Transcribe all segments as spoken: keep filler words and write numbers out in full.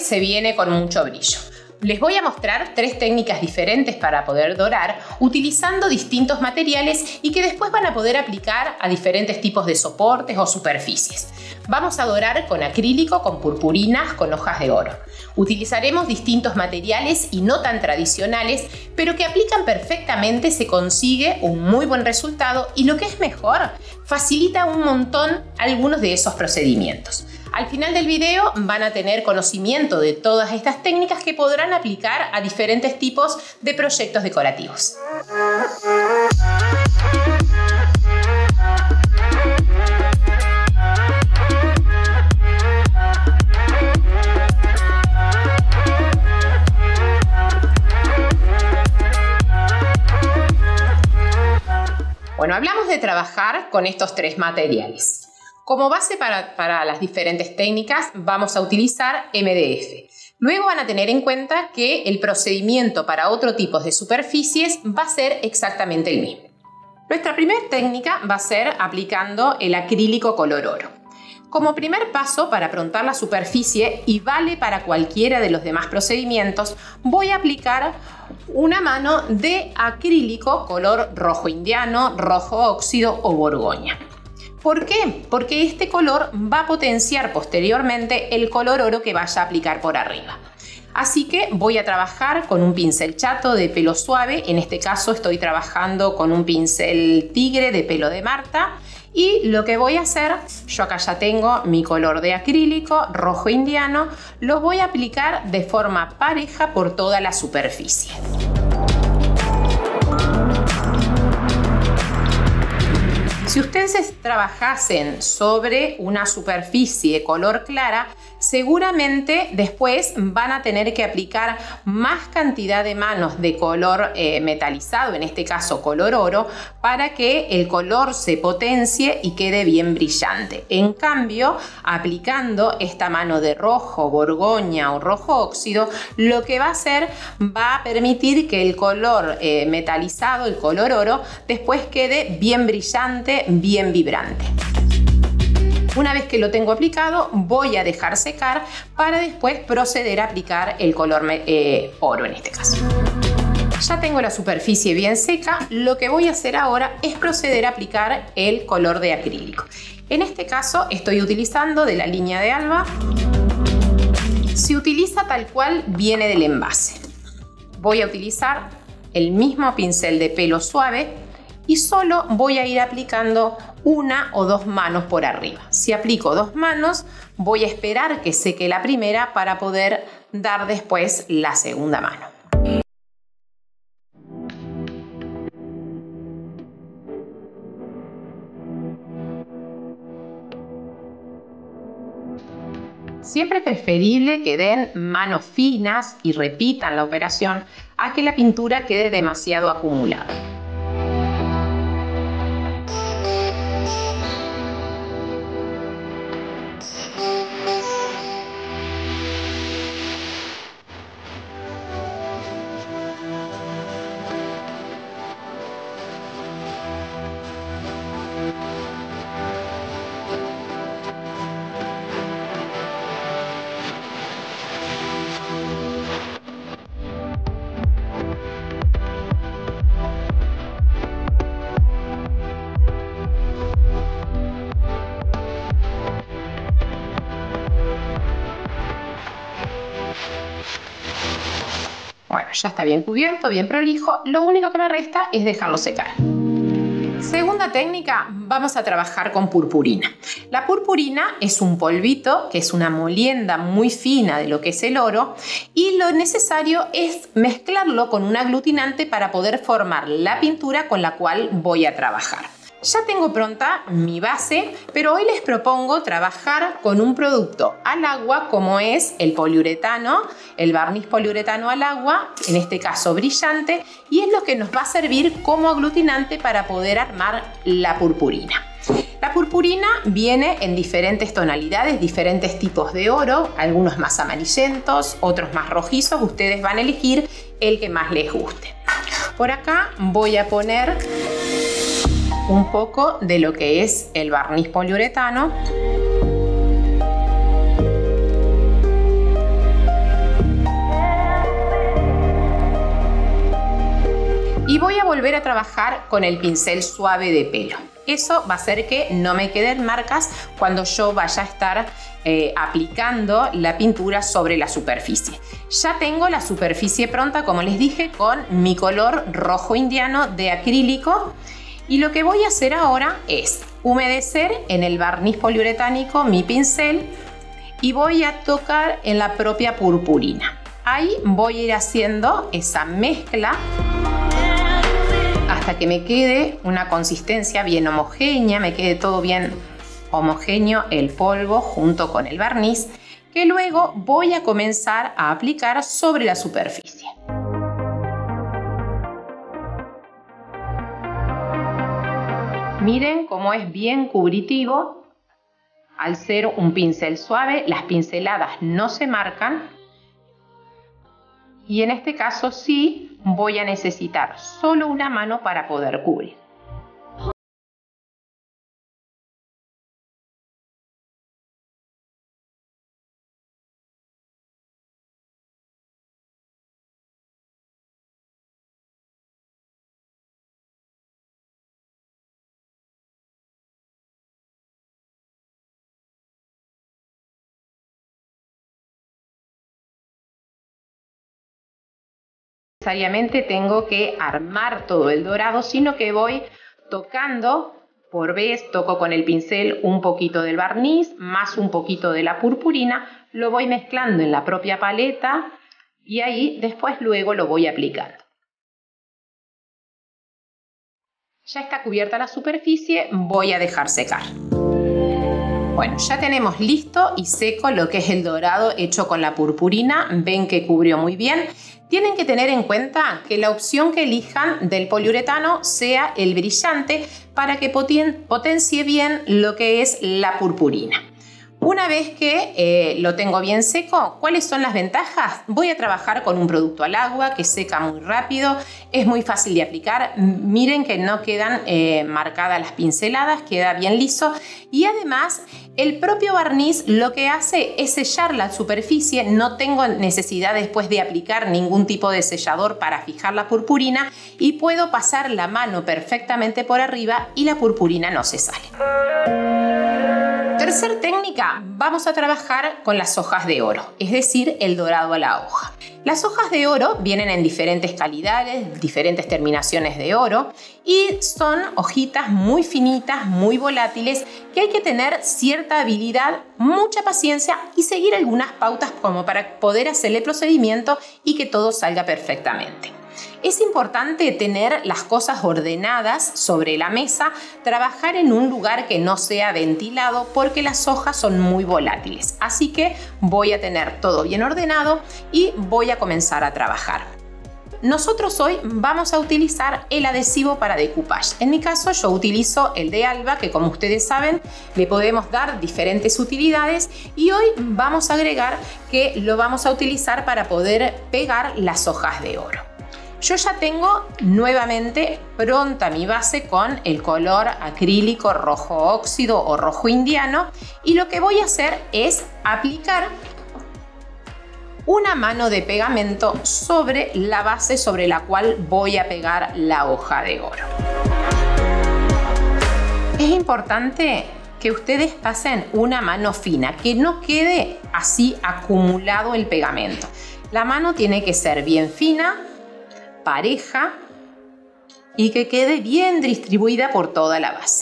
se viene con mucho brillo. Les voy a mostrar tres técnicas diferentes para poder dorar utilizando distintos materiales y que después van a poder aplicar a diferentes tipos de soportes o superficies. Vamos a dorar con acrílico, con purpurinas, con hojas de oro. Utilizaremos distintos materiales y no tan tradicionales, pero que aplican perfectamente, se consigue un muy buen resultado y lo que es mejor, facilita un montón algunos de esos procedimientos. Al final del video van a tener conocimiento de todas estas técnicas que podrán aplicar a diferentes tipos de proyectos decorativos. Bueno, hablamos de trabajar con estos tres materiales. Como base para, para las diferentes técnicas vamos a utilizar M D F. Luego van a tener en cuenta que el procedimiento para otro tipo de superficies va a ser exactamente el mismo. Nuestra primera técnica va a ser aplicando el acrílico color oro. Como primer paso para aprontar la superficie, y vale para cualquiera de los demás procedimientos, voy a aplicar una mano de acrílico color rojo indiano, rojo óxido o borgoña. ¿Por qué? Porque este color va a potenciar posteriormente el color oro que vaya a aplicar por arriba. Así que voy a trabajar con un pincel chato de pelo suave, en este caso estoy trabajando con un pincel tigre de pelo de Marta. Y lo que voy a hacer, yo acá ya tengo mi color de acrílico rojo indiano, lo voy a aplicar de forma pareja por toda la superficie. Si ustedes trabajasen sobre una superficie color clara, seguramente después van a tener que aplicar más cantidad de manos de color eh, metalizado, en este caso color oro, para que el color se potencie y quede bien brillante. En cambio, aplicando esta mano de rojo, borgoña o rojo óxido, lo que va a hacer va a permitir que el color eh, metalizado, el color oro, después quede bien brillante, bien vibrante. Una vez que lo tengo aplicado, voy a dejar secar para después proceder a aplicar el color eh, oro en este caso. Ya tengo la superficie bien seca, lo que voy a hacer ahora es proceder a aplicar el color de acrílico. En este caso estoy utilizando de la línea de Alba. Se utiliza tal cual viene del envase. Voy a utilizar el mismo pincel de pelo suave y solo voy a ir aplicando una o dos manos por arriba. Si aplico dos manos, voy a esperar que seque la primera para poder dar después la segunda mano. Siempre es preferible que den manos finas y repitan la operación a que la pintura quede demasiado acumulada. Bueno, ya está bien cubierto, bien prolijo. Lo único que me resta es dejarlo secar. Segunda técnica, vamos a trabajar con purpurina. La purpurina es un polvito, que es una molienda muy fina de lo que es el oro, y lo necesario es mezclarlo con un aglutinante para poder formar la pintura con la cual voy a trabajar. Ya tengo pronta mi base, pero hoy les propongo trabajar con un producto al agua como es el poliuretano, el barniz poliuretano al agua, en este caso brillante, y es lo que nos va a servir como aglutinante para poder armar la purpurina. La purpurina viene en diferentes tonalidades, diferentes tipos de oro, algunos más amarillentos, otros más rojizos. Ustedes van a elegir el que más les guste. Por acá voy a poner un poco de lo que es el barniz poliuretano. volver a trabajar con el pincel suave de pelo. Eso va a hacer que no me queden marcas cuando yo vaya a estar eh, aplicando la pintura sobre la superficie. Ya tengo la superficie pronta, como les dije, con mi color rojo indiano de acrílico. Y lo que voy a hacer ahora es humedecer en el barniz poliuretánico mi pincel y voy a tocar en la propia purpurina. Ahí voy a ir haciendo esa mezcla hasta que me quede una consistencia bien homogénea, me quede todo bien homogéneo el polvo junto con el barniz, que luego voy a comenzar a aplicar sobre la superficie. Miren cómo es bien cubritivo. Al ser un pincel suave, las pinceladas no se marcan. Y en este caso sí voy a necesitar solo una mano para poder cubrir. Necesariamente tengo que armar todo el dorado, sino que voy tocando por vez, toco con el pincel un poquito del barniz, más un poquito de la purpurina, lo voy mezclando en la propia paleta y ahí después luego lo voy aplicando. Ya está cubierta la superficie, voy a dejar secar. Bueno, ya tenemos listo y seco lo que es el dorado hecho con la purpurina. Ven que cubrió muy bien. Tienen que tener en cuenta que la opción que elijan del poliuretano sea el brillante para que poten- potencie bien lo que es la purpurina. Una vez que eh, lo tengo bien seco, ¿cuáles son las ventajas? Voy a trabajar con un producto al agua que seca muy rápido, es muy fácil de aplicar. Miren que no quedan eh, marcadas las pinceladas, queda bien liso. Y además, el propio barniz lo que hace es sellar la superficie. No tengo necesidad después de aplicar ningún tipo de sellador para fijar la purpurina y puedo pasar la mano perfectamente por arriba y la purpurina no se sale. Tercer técnica, vamos a trabajar con las hojas de oro, es decir, el dorado a la hoja. Las hojas de oro vienen en diferentes calidades, diferentes terminaciones de oro y son hojitas muy finitas, muy volátiles, que hay que tener cierta habilidad, mucha paciencia y seguir algunas pautas como para poder hacer el procedimiento y que todo salga perfectamente. Es importante tener las cosas ordenadas sobre la mesa, trabajar en un lugar que no sea ventilado porque las hojas son muy volátiles. Así que voy a tener todo bien ordenado y voy a comenzar a trabajar. Nosotros hoy vamos a utilizar el adhesivo para decoupage. En mi caso yo utilizo el de Alba, que como ustedes saben le podemos dar diferentes utilidades y hoy vamos a agregar que lo vamos a utilizar para poder pegar las hojas de oro. Yo ya tengo nuevamente pronta mi base con el color acrílico rojo óxido o rojo indiano y lo que voy a hacer es aplicar una mano de pegamento sobre la base sobre la cual voy a pegar la hoja de oro. Es importante que ustedes pasen una mano fina, que no quede así acumulado el pegamento. La mano tiene que ser bien fina, pareja y que quede bien distribuida por toda la base.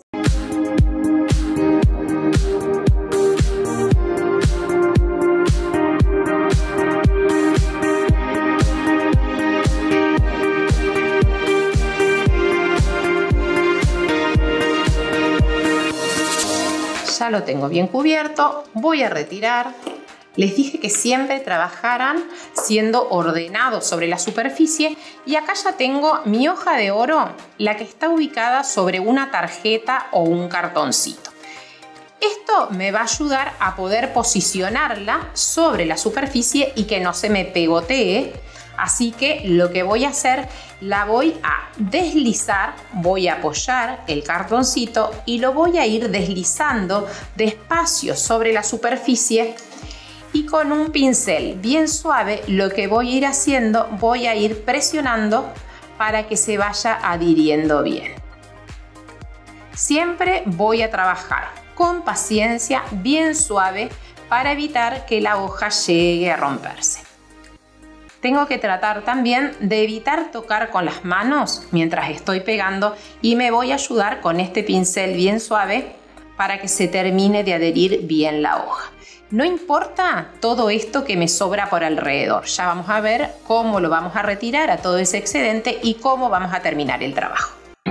Ya lo tengo bien cubierto, voy a retirar. Les dije que siempre trabajaran siendo ordenados sobre la superficie y acá ya tengo mi hoja de oro, la que está ubicada sobre una tarjeta o un cartoncito. Esto me va a ayudar a poder posicionarla sobre la superficie y que no se me pegotee. Así que lo que voy a hacer, la voy a deslizar, voy a apoyar el cartoncito y lo voy a ir deslizando despacio sobre la superficie. Y con un pincel bien suave lo que voy a ir haciendo, voy a ir presionando para que se vaya adhiriendo bien. Siempre voy a trabajar con paciencia, bien suave, para evitar que la hoja llegue a romperse. Tengo que tratar también de evitar tocar con las manos mientras estoy pegando y me voy a ayudar con este pincel bien suave para que se termine de adherir bien la hoja. No importa todo esto que me sobra por alrededor, ya vamos a ver cómo lo vamos a retirar a todo ese excedente y cómo vamos a terminar el trabajo.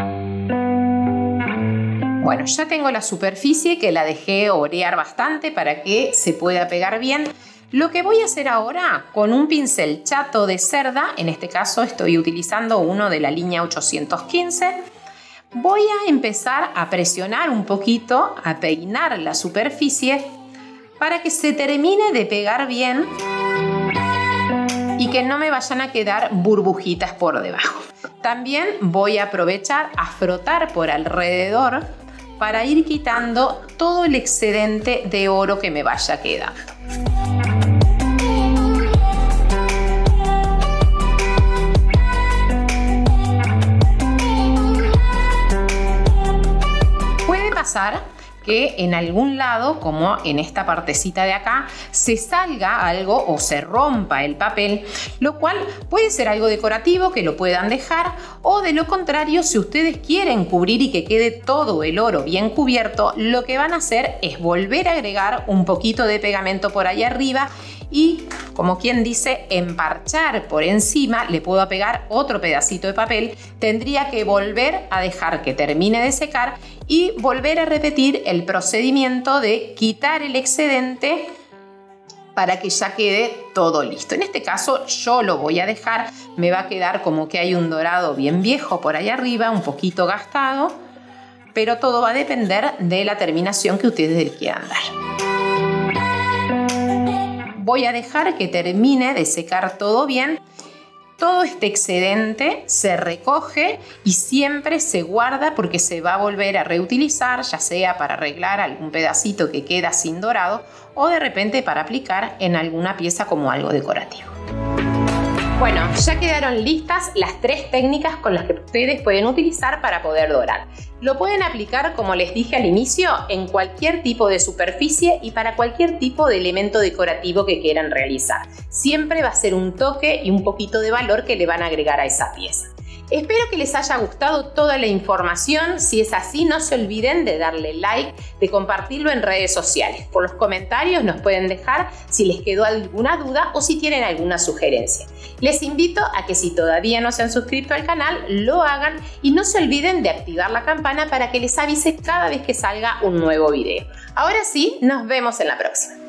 Bueno, ya tengo la superficie que la dejé orear bastante para que se pueda pegar bien. Lo que voy a hacer ahora con un pincel chato de cerda, en este caso estoy utilizando uno de la línea ochocientos quince, voy a empezar a presionar un poquito, a peinar la superficie para que se termine de pegar bien y que no me vayan a quedar burbujitas por debajo. También voy a aprovechar a frotar por alrededor para ir quitando todo el excedente de oro que me vaya quedando. Puede pasar que en algún lado, como en esta partecita de acá, se salga algo o se rompa el papel, lo cual puede ser algo decorativo que lo puedan dejar, o de lo contrario, si ustedes quieren cubrir y que quede todo el oro bien cubierto, lo que van a hacer es volver a agregar un poquito de pegamento por ahí arriba y, como quien dice, emparchar por encima. Le puedo pegar otro pedacito de papel, tendría que volver a dejar que termine de secar y volver a repetir el procedimiento de quitar el excedente para que ya quede todo listo. En este caso yo lo voy a dejar, me va a quedar como que hay un dorado bien viejo por ahí arriba, un poquito gastado, pero todo va a depender de la terminación que ustedes le quieran dar. Voy a dejar que termine de secar todo bien. Todo este excedente se recoge y siempre se guarda porque se va a volver a reutilizar, ya sea para arreglar algún pedacito que queda sin dorado o de repente para aplicar en alguna pieza como algo decorativo. Bueno, ya quedaron listas las tres técnicas con las que ustedes pueden utilizar para poder dorar. Lo pueden aplicar, como les dije al inicio, en cualquier tipo de superficie y para cualquier tipo de elemento decorativo que quieran realizar. Siempre va a ser un toque y un poquito de valor que le van a agregar a esa pieza. Espero que les haya gustado toda la información. Si es así, no se olviden de darle like, de compartirlo en redes sociales. Por los comentarios nos pueden dejar si les quedó alguna duda o si tienen alguna sugerencia. Les invito a que si todavía no se han suscrito al canal, lo hagan y no se olviden de activar la campana para que les avise cada vez que salga un nuevo video. Ahora sí, nos vemos en la próxima.